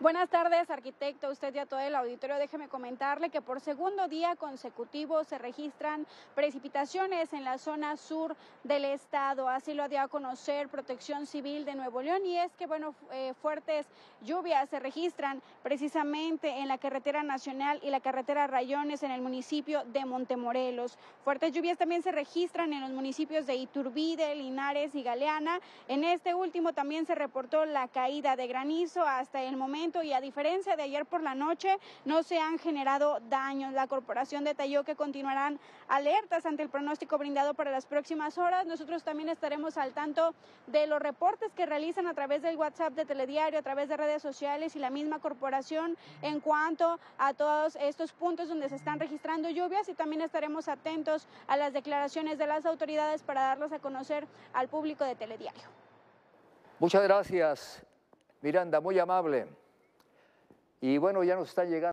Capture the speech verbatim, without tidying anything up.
Buenas tardes, arquitecto, usted y a todo el auditorio. Déjeme comentarle que por segundo día consecutivo se registran precipitaciones en la zona sur del estado. Así lo dio a conocer Protección Civil de Nuevo León, y es que, bueno, eh, fuertes lluvias se registran precisamente en la carretera nacional y la carretera Rayones en el municipio de Montemorelos. Fuertes lluvias también se registran en los municipios de Iturbide, Linares y Galeana. En este último también se reportó la caída de granizo hasta el momento, y a diferencia de ayer por la noche no se han generado daños. La corporación detalló que continuarán alertas ante el pronóstico brindado para las próximas horas. Nosotros también estaremos al tanto de los reportes que realizan a través del WhatsApp de Telediario, a través de redes sociales y la misma corporación en cuanto a todos estos puntos donde se están registrando lluvias, y también estaremos atentos a las declaraciones de las autoridades para darlas a conocer al público de Telediario. Muchas gracias, Miranda, muy amable. Y bueno, ya nos está llegando.